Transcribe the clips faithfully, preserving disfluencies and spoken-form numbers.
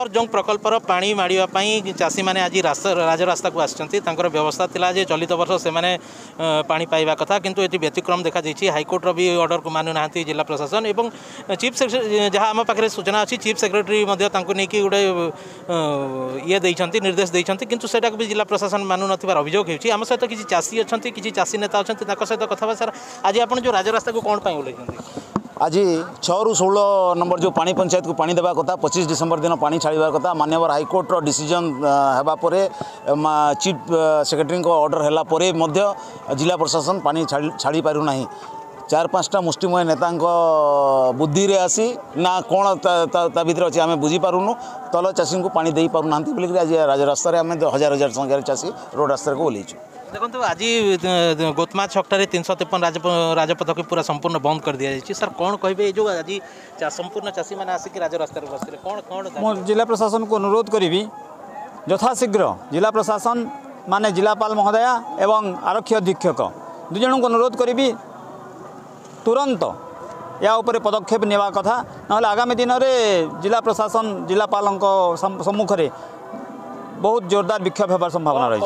जो प्रकल्पर पानी माड़ापी चाषी मैंने आज रास्ता राजरास्ता को आसर व्यवस्था थिला जे चलित वर्ष से मैंने पानी पाइबा कथा किंतु ये व्यतिक्रम देखा देछि हाईकोर्टर भी ऑर्डर को मानु ना जिला प्रशासन एवं चीफ सेक्रेटरी जहाँ आम पाखे सूचना अच्छी चीफ सेक्रेटरी नहीं गोटे ये देइछंती निर्देश देइछंती किंतु सेटा भी जिला प्रशासन मानु नथिबार अभियोग होछि। आम सहित किसी चाषी अच्छा किसी चाषी नेता अच्छा सहित कथा सर आज आप जो राजरास्ता को कौन पाई ओल्लैछंती आज छः रु षोलह नंबर जो पानी पंचायत को पानी देवा कथा पच्चीस डिसेम्बर दिन पानी छाड़बार कथा माननीय हाईकोर्टर डिसीजन हेबा परे चीफ सेक्रेटरी ऑर्डर हैला परे मध्य जिला प्रशासन पानी छाड़ी पारु नाही। चार पाँचटा मुष्टिमय नेता बुद्धि रे आसी ना कौन ता भीतर अच्छे आम बुझीपारूनु तल चाषी को पानी दे पारना बोलिक आज राजरास्तार आम हजार हजार संख्यार चाषी रोड रास्तार को ओल्लैचु। देखो आज गोतमा छकटारे तीन सौ तेपन राजपथ को पूरा संपूर्ण बंद कर दिया जाए सर कौन कहे जो आज संपूर्ण चाषी मैंने आसिक राजरास्ता बसते कौन कौन जिला प्रशासन को अनुरोध करी यथाशीघ्र जिला प्रशासन माने जिलापाल महोदया एवं आरक्षी अधीक्षक दु जन को अनुरोध करी तुरंत या उपरे पदक्षेप नेवा कथा ना आगामी दिन में जिला प्रशासन जिलापाल सम्मुख में बहुत जोरदार विक्षोभ होबार संभावना रही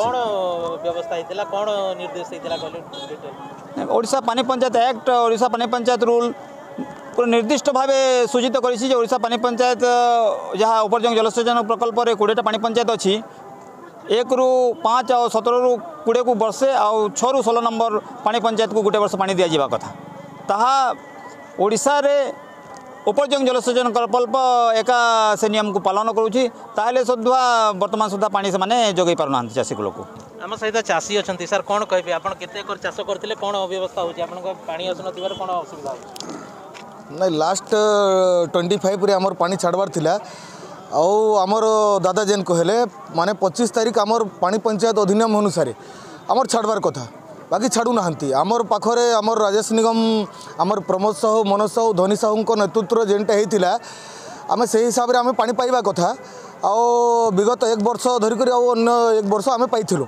है। ओडिशा पानी पंचायत एक्ट ओडिशा पानी पंचायत रूल पूरा निर्दिष्ट भाव सूचित करी ओडिशा पानी पंचायत जहाँ उपरजंग जलसेचन प्रकल्प में कोड़े पानी पंचायत अच्छी एक रु पाँच आ सतर रु कोड़े को वर्षे आउ छः रु षोल नंबर पानी पंचायत को गोटे वर्ष पानी दि जावा कथा ताहा ओडिशा रे उपरजंग जलसेचन प्रकल्प एका से नियम को पालन करुँची ताहले सुधा वर्तमान सुधा पानी से माने जोगई पारना चाषी को आम सहित चाषी अच्छा सर कौन कहे आप चाष करते कौन अव्यवस्था हो पानी आसन कौन असुविधा ना लास्ट ट्वेंटी फाइव रे आमर पानी छाड़बार थिला आउ आमर दादा जेन कहले माने पच्चीस तारीख आमर पानी पंचायत अधिनियम अनुसार आमर छाड़बार कथा बाकी छाड़ू ना आमर पाखरे आमर राजेश निगम आमर प्रमोद साहू मनोज साहू धनी साहू नेतृत्व जेनटा होता आम से हिसाब से आम पानी पाइबा कथा आओ विगत एक वर्ष धरिक एक वर्ष आम पाइलु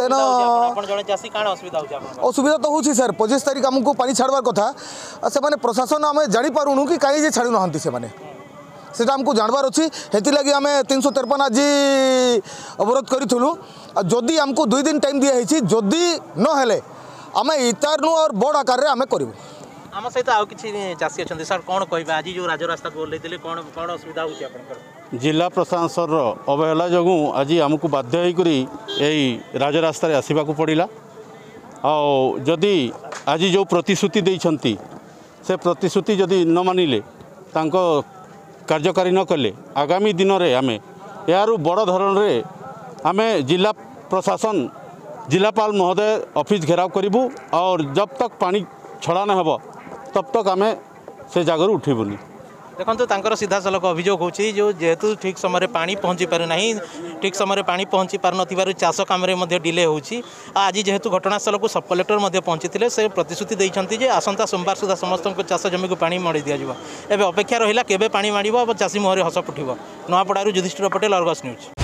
असुविधा तो होची सर पच्चीस तारीख आमको पानी छाड़बार कथा से माने प्रशासन आम जापारूनु कि कहीं छाड़ू ना से सेटा आमको जानवर अच्छी हेती लगी आम तीन सौ तेरपन आज अवरोध करूँ जदि आमको दुई दिन टाइम दिखाई जदि नहेले आम इतार और बड़ आकार आम करूँ। आम सहित आउ किसी चाषी अच्छा सर कौन कहे आज जो राजरास्ता को ओल्लैले कौन कौन असुविधा हो जिला प्रशासन अवहेला जो आज आमको बाध्य होकर राजरास्ता आसवा पड़ा आदि आज जो प्रतिश्रुति देइछंती से प्रतिश्रुति जदि न मानिले तांको कार्यकारी न कले आगामी दिन में आम यार बड़ धरण रे आम जिला प्रशासन जिलापाल महोदय ऑफिस घेराव करूँ और जब तक पानी छड़ा न हो तब तक आम से जगह उठबूनी। देखो तांकर सीधा सलख अभियोग होची जो जेहेतु ठीक समय पानी पहुँची पार ना ठीक समय पानी पहुँची पार न चाष कम डिले होची आज जेहेतु घटनास्थल को सब कलेक्टर पहुँची से प्रतिश्रुति देइछंती आसंता सोमवार सुधा समस्त चाष जमी को पानी मड़ी दि जाव एवं अपेक्षा रहा केबे पानी माड़ चाषी मुहर हस फुटब। नवापड़ारू युधिष्ठिर पटेल, अर्गस न्यूज।